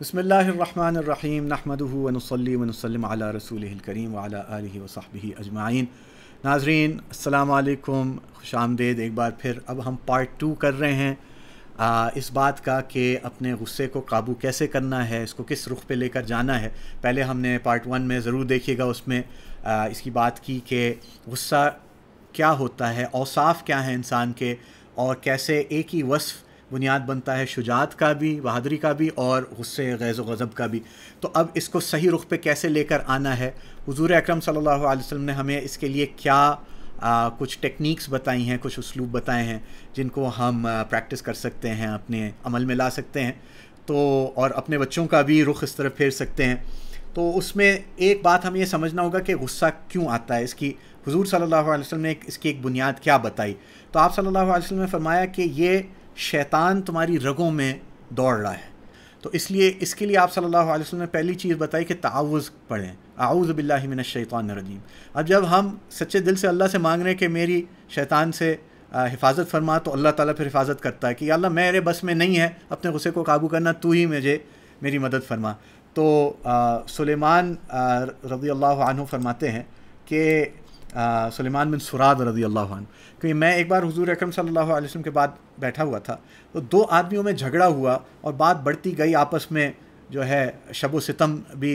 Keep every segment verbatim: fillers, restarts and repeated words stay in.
बिस्मिल्लाहिर्रहमानिर्रहीम नहमदुहु व नुसल्ली व नुसल्लिम अला रसूलिहिल करीम व अला आलिहि व सहबिहि अजमाइन। नाज़रीन अस्सलामु अलैकुम, खुशामदीद एक बार फिर। अब हम पार्ट टू कर रहे हैं आ, इस बात का कि अपने गुस्से को काबू कैसे करना है, इसको किस रुख पे लेकर जाना है। पहले हमने पार्ट वन में ज़रूर देखिएगा, उसमें आ, इसकी बात की कि गुस्सा क्या होता है, औसाफ क्या है इंसान के, और कैसे एक ही वस्फ़ बुनियाद बनता है शुजात का भी, बहादुरी का भी, और गुस्से गैज़ व गज़ब का भी। तो अब इसको सही रुख पे कैसे लेकर आना है, हुज़ूर अकरम सल्लल्लाहु अलैहि वसल्लम ने हमें इसके लिए क्या आ, कुछ टेक्निक्स बताई हैं, कुछ उसलूब बताए हैं जिनको हम आ, प्रैक्टिस कर सकते हैं, अपने अमल में ला सकते हैं, तो और अपने बच्चों का भी रुख इस तरफ फेर सकते हैं। तो उसमें एक बात हमें ये समझना होगा कि गुस्सा क्यों आता है। इसकी हुज़ूर सल्लल्लाहु अलैहि वसल्लम ने इसकी एक बुनियाद क्या बताई। तो आप सल्लल्लाहु अलैहि वसल्लम ने फरमाया कि ये शैतान तुम्हारी रगों में दौड़ रहा है, तो इसलिए इसके लिए आप सल्लल्लाहु अलैहि वसल्लम ने पहली चीज़ बताई कि ताउज़ पढ़ें, आऊज़ु बिल्लाहि मिनश शैतानिर रजीम। अब जब हम सच्चे दिल से अल्लाह से मांग रहे हैं कि मेरी शैतान से हिफाजत फरमा, तो अल्लाह ताला फिर हिफाजत करता है कि अल्लाह मेरे बस में नहीं है अपने गुस्से को काबू करना, तू ही मुझे मेरी मदद फरमा। तो सुलेमान रज़ी अल्लाह अन्हु फरमाते हैं कि सुलेमान बिन सुराद रज़ी अल्लाह अन्हु, क्योंकि मैं एक बार हुज़ूर अकरम सल्लल्लाहु अलैहि वसल्लम के बाद बैठा हुआ था, तो दो आदमियों में झगड़ा हुआ और बात बढ़ती गई, आपस में जो है शबो सितम भी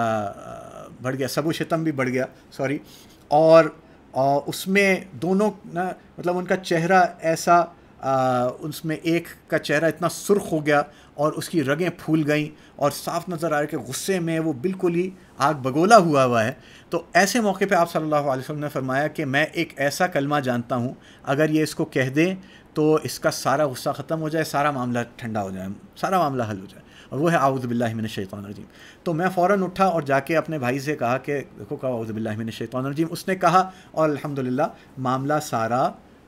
बढ़ गया, सबो सितम भी बढ़ गया सॉरी और, और उसमें दोनों ना मतलब उनका चेहरा ऐसा आ, उसमें एक का चेहरा इतना सुर्ख हो गया और उसकी रगें फूल गईं और साफ नज़र आ रहा है कि गुस्से में वो बिल्कुल ही आग बगोला हुआ हुआ है। तो ऐसे मौके पे आप सल्लल्लाहु अलैहि वसल्लम ने फरमाया कि मैं एक ऐसा कलमा जानता हूँ, अगर ये इसको कह दें तो इसका सारा गुस्सा ख़त्म हो जाए, सारा मामला ठंडा हो जाए, सारा मामला हल हो जाए, और वो है आऊज़ु बिल्लाहि मिनश शैतानिर रजीम। तो मैं फ़ौरन उठा और जाके अपने भाई से कहा कि देखो कहा आऊज़ु बिल्लाहि मिनश शैतानिर रजीम। उसने कहा और अल्हम्दुलिल्लाह मामला सारा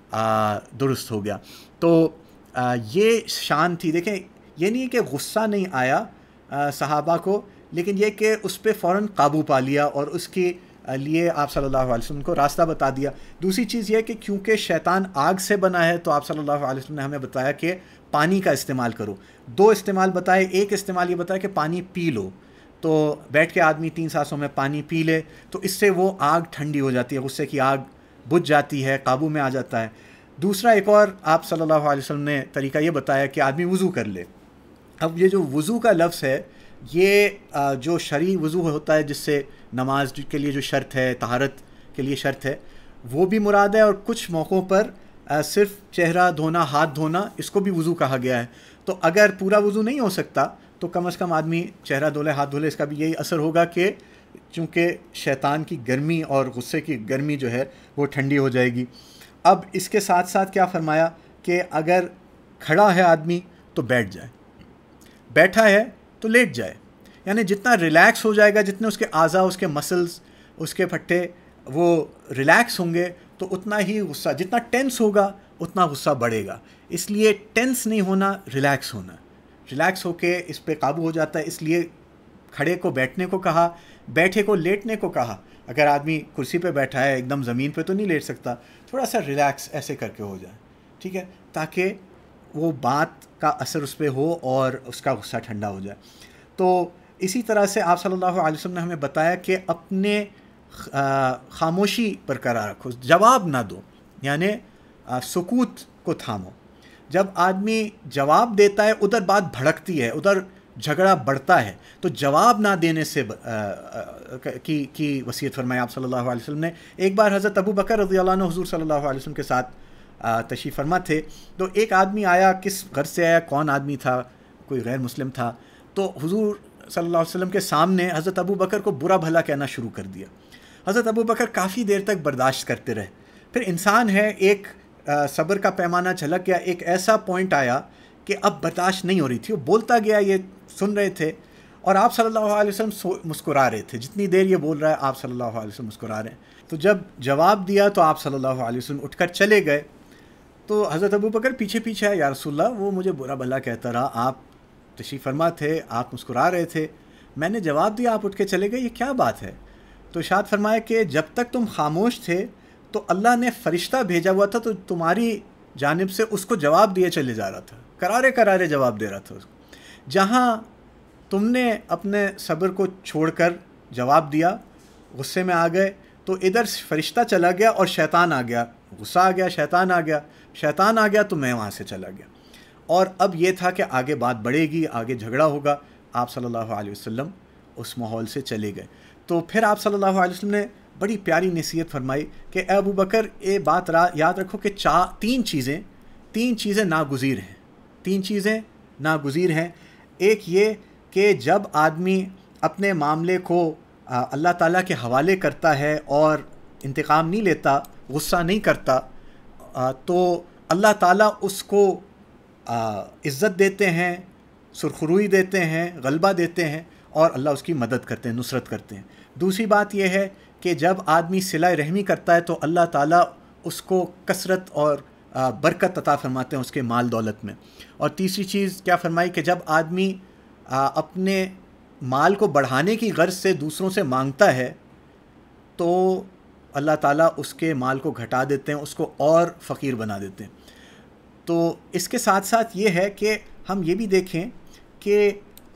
आ, दुरुस्त हो गया। तो आ, ये शान थी। देखें, ये नहीं कि गुस्सा नहीं आया आ, सहाबा को, लेकिन ये कि उस पर फ़ौरन काबू पा लिया और उसके लिए आप सल्लल्लाहु अलैहि वसल्लम को रास्ता बता दिया। दूसरी चीज़ ये कि क्योंकि शैतान आग से बना है, तो आप सल्लल्लाहु अलैहि वसल्लम ने हमें बताया कि पानी का इस्तेमाल करो। दो इस्तेमाल बताए, एक इस्तेमाल ये बताया कि पानी पी लो, तो बैठ के आदमी तीन सांसों में पानी पी ले, तो इससे वो आग ठंडी हो जाती है, गुस्से की आग बुझ जाती है, काबू में आ जाता है। दूसरा एक और आप सल्लल्लाहु अलैहि वसल्लम ने तरीका ये बताया कि आदमी वज़ू कर ले। अब ये जो वज़ू का लफ्ज़ है, ये जो शरई वज़ू होता है जिससे नमाज के लिए जो शर्त है, तहारत के लिए शर्त है, वो भी मुराद है, और कुछ मौक़ों पर सिर्फ़ चेहरा धोना, हाथ धोना, इसको भी वज़ू कहा गया है। तो अगर पूरा वज़ू नहीं हो सकता तो कम अज़ कम आदमी चेहरा धो ले, हाथ धो ले। इसका भी यही असर होगा कि चूँकि शैतान की गर्मी और गुस्से की गर्मी जो है वो ठंडी हो जाएगी। अब इसके साथ साथ क्या फ़रमाया कि अगर खड़ा है आदमी तो बैठ जाए, बैठा है तो लेट जाए, यानी जितना रिलैक्स हो जाएगा, जितने उसके आज़ा, उसके मसल्स, उसके फट्टे वो रिलैक्स होंगे, तो उतना ही गुस्सा, जितना टेंस होगा उतना गुस्सा बढ़ेगा। इसलिए टेंस नहीं होना, रिलैक्स होना, रिलैक्स होके इस पे काबू हो जाता है। इसलिए खड़े को बैठने को कहा, बैठे को लेटने को कहा। अगर आदमी कुर्सी पे बैठा है, एकदम ज़मीन पे तो नहीं लेट सकता, थोड़ा सा रिलैक्स ऐसे करके हो जाए, ठीक है, ताकि वो बात का असर उस पर हो और उसका गुस्सा ठंडा हो जाए। तो इसी तरह से आप सल्लल्लाहु अलैहि वसल्लम ने हमें बताया कि अपने खामोशी बरकरार रखो, जवाब ना दो, यानी सुकूत को थामो। जब आदमी जवाब देता है, उधर बात भड़कती है, उधर झगड़ा बढ़ता है, तो जवाब ना देने से आ, आ, की की वसीयत फरमाई आप सल्लल्लाहु अलैहि वसल्लम ने। एक बार हज़रत अबू बकर रज़ी अल्लाह अन्हु हुज़ूर सल्लल्लाहु अलैहि वसल्लम के साथ तशरीफ़ फरमा थे, तो एक आदमी आया, किस घर से आया, कौन आदमी था, कोई गैर मुस्लिम था, तो हुज़ूर सल्लल्लाहु अलैहि वसल्लम के सामने हज़रत अबू बकर को बुरा भला कहना शुरू कर दिया। हज़रत अबू बकर काफ़ी देर तक बर्दाश्त करते रहे। फिर इंसान है, एक आ, सब्र का पैमाना झलक गया, एक ऐसा पॉइंट आया कि अब बर्दाश्त नहीं हो रही थी, वो बोलता गया, ये सुन रहे थे, और आप सल्लल्लाहु अलैहि वसल्लम मुस्कुरा रहे थे। जितनी देर ये बोल रहा है, आप सल्लल्लाहु अलैहि वसल्लम मुस्कुरा रहे हैं। तो जब जवाब दिया तो आप सल्लल्लाहु अलैहि वसल्लम उठकर चले गए। तो हज़रत अबू बकर पीछे पीछे आए, या रसूलल्लाह, वो मुझे बुरा भला कहता रहा, आप तशरीफ़ फरमा थे, आप मुस्कुरा रहे थे, मैंने जवाब दिया, आप उठ के चले गए, ये क्या बात है? तो इरशाद फरमाया कि जब तक तुम खामोश थे तो अल्लाह ने फ़रिश्ता भेजा हुआ था, तो तुम्हारी जानिब से उसको जवाब दिए चले जा रहा था, करारे करारे जवाब दे रहा था उसको। जहाँ تم نے اپنے صبر کو چھوڑ کر جواب دیا، غصے میں آ گئے، تو ادھر فرشتہ چلا گیا اور شیطان آ گیا، غصہ آ گیا، شیطان آ گیا، شیطان آ گیا تو میں وہاں سے چلا گیا، اور اب یہ تھا کہ آگے بات بڑھے گی، آگے جھگڑا ہوگا۔ آپ صلی اللہ علیہ وسلم اس ماحول سے چلے گئے۔ تو پھر آپ صلی اللہ علیہ وسلم نے بڑی پیاری نصیحت فرمائی کہ اے ابو بکر، یہ بات یاد رکھو کہ چار تین چیزیں تین چیزیں ناگزیر ہیں، تین چیزیں ناگزیر ہیں۔ ایک یہ کہ جب آدمی اپنے معاملے کو اللہ تعالیٰ کے حوالے کرتا ہے اور انتقام نہیں لیتا، غصہ نہیں کرتا، تو اللہ تعالیٰ اس کو عزت دیتے ہیں، سرخروئی دیتے ہیں، غلبہ دیتے ہیں، اور اللہ اس کی مدد کرتے ہیں، نصرت کرتے ہیں۔ دوسری بات یہ ہے کہ جب آدمی صلہ رحمی کرتا ہے تو اللہ تعالیٰ اس کو کثرت اور برکت عطا فرماتے ہیں اس کے مال دولت میں۔ اور تیسری چیز کیا فرمائی کہ جب آدمی اپنے مال کو بڑھانے کی غرض سے دوسروں سے مانگتا ہے تو اللہ تعالیٰ اس کے مال کو گھٹا دیتے ہیں، اس کو اور فقیر بنا دیتے ہیں۔ تو اس کے ساتھ ساتھ یہ ہے کہ ہم یہ بھی دیکھیں کہ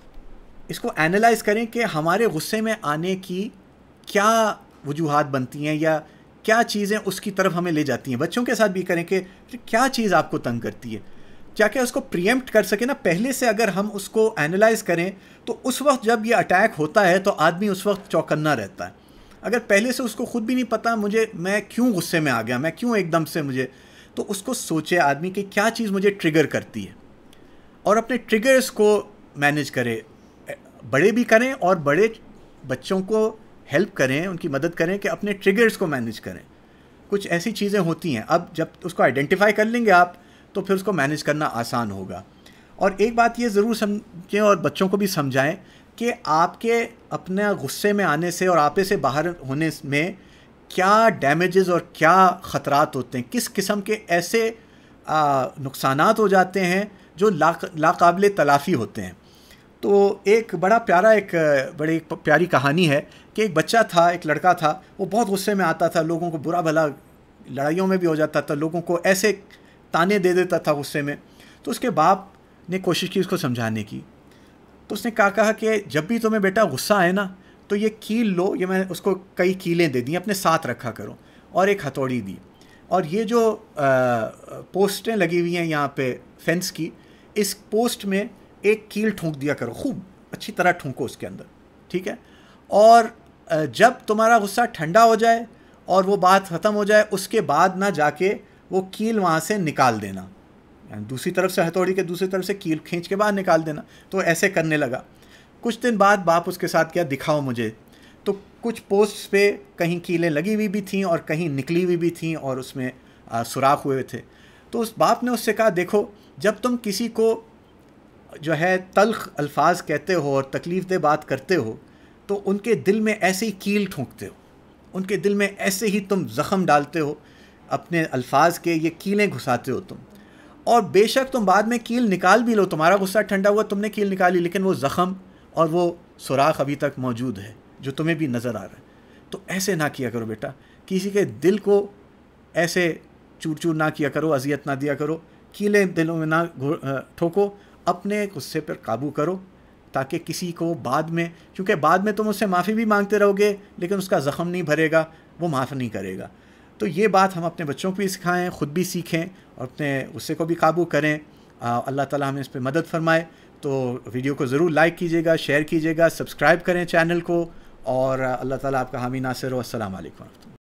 اس کو اینالائز کریں کہ ہمارے غصے میں آنے کی کیا وجوہات بنتی ہیں یا کیا چیزیں اس کی طرف ہمیں لے جاتی ہیں۔ بچوں کے ساتھ بھی کریں کہ کیا چیز آپ کو تنگ کرتی ہے، کیا کہ اس کو پریمپٹ کر سکیں نا پہلے سے۔ اگر ہم اس کو اینالائز کریں تو اس وقت جب یہ اٹیک ہوتا ہے تو آدمی اس وقت چوکنا رہتا ہے۔ اگر پہلے سے اس کو خود بھی نہیں پتہ مجھے میں کیوں غصے میں آ گیا، میں کیوں ایک دم سے مجھے، تو اس کو سوچے آدمی کہ کیا چیز مجھے ٹریگر کرتی ہے، اور اپنے ٹریگرز کو مینیج کرے۔ بڑے بھی کریں اور بڑے بچوں کو ہیلپ کریں، ان کی مدد کریں کہ اپنے ٹریگرز کو مینیج کریں۔ کچھ ایسی چیزیں ہوتی ہیں، اب جب اس کو آئیڈینٹیفائی کر لیں گے آپ تو پھر اس کو مینیج کرنا آسان ہوگا۔ اور ایک بات یہ ضرور سمجھیں اور بچوں کو بھی سمجھائیں کہ آپ کے اپنے غصے میں آنے سے اور آپے سے باہر ہونے میں کیا ڈیمیجز اور کیا خطرات ہوتے ہیں، کس قسم کے ایسے آ, نقصانات ہو جاتے ہیں جو لا لاقابل تلافی ہوتے ہیں۔ تو ایک بڑا پیارا ایک بڑی پیاری کہانی ہے کہ ایک بچہ تھا، ایک لڑکا تھا، وہ بہت غصے میں آتا تھا، لوگوں کو برا بھلا لڑائیوں میں بھی ہو جاتا تھا، لوگوں کو ایسے تانے دے دیتا تھا غصے میں۔ تو اس کے باپ نے کوشش کی اس کو سمجھانے کی، تو اس نے کہا کہا کہ جب بھی تمہیں بیٹا غصہ آئے نا تو یہ کیل لو، یہ میں اس کو کئی کیلیں دے دیں، اپنے ساتھ رکھا کرو، اور ایک ہتھوڑی دی، اور یہ جو پوسٹیں لگی ہوئی ہیں یہاں پہ فینس کی، اس پوسٹ میں ایک کیل ٹھونک دیا کرو، خوب اچھی طرح ٹھونکو اس کے اندر، ٹھیک ہے؟ اور جب تمہارا غصہ ٹھنڈا ہو جائے اور وہ بات ختم ہو جائے، اس کے بعد نہ جا کے وہ کیل وہاں سے نکال دینا، یعنی دوسری طرف سے ہتھوڑی کے دوسری طرف سے کیل کھینچ کے باہر نکال دینا۔ تو ایسے کرنے لگا۔ کچھ دن بعد باپ اس کے ساتھ کیا، دکھاؤ مجھے، تو کچھ پوسٹس پہ کہیں کیلیں لگی ہوئی بھی تھیں اور کہیں نکلی ہوئی بھی تھیں اور اس میں سوراخ ہوئے تھے۔ تو اس باپ نے اس سے کہا دیکھو، جب تم کسی کو جو ہے تلخ الفاظ کہتے ہو اور تکلیف دہ بات کرتے ہو تو ان کے دل میں ایسے ہی کیل ٹھونکتے ہو، ان کے دل میں ایسے ہی تم زخم ڈالتے ہو، اپنے الفاظ کے یہ کیلیں گھساتے ہو تم، اور بے شک تم بعد میں کیل نکال بھی لو، تمہارا غصہ ٹھنڈا ہوا، تم نے کیل نکالی، لیکن وہ زخم اور وہ سوراخ ابھی تک موجود ہے جو تمہیں بھی نظر آ رہا ہے۔ تو ایسے نہ کیا کرو بیٹا، کسی کے دل کو ایسے چور چور نہ کیا کرو، اذیت نہ دیا کرو، کیلیں دلوں میں نہ ٹھوکو، اپنے غصے پر قابو کرو، تاکہ کسی کو بعد میں، کیونکہ بعد میں تم اس سے معافی بھی مانگتے رہو گے لیکن اس کا زخم نہیں بھرے گا، وہ معاف نہیں کرے گا۔ تو یہ بات ہم اپنے بچوں کو بھی سکھائیں، خود بھی سیکھیں اور اپنے غصے کو بھی قابو کریں۔ اللہ تعالیٰ ہمیں اس پہ مدد فرمائے۔ تو ویڈیو کو ضرور لائک کیجیے گا، شیئر کیجیے گا، سبسکرائب کریں چینل کو، اور اللہ تعالیٰ آپ کا حامی ناصر ہو۔ السلام علیکم۔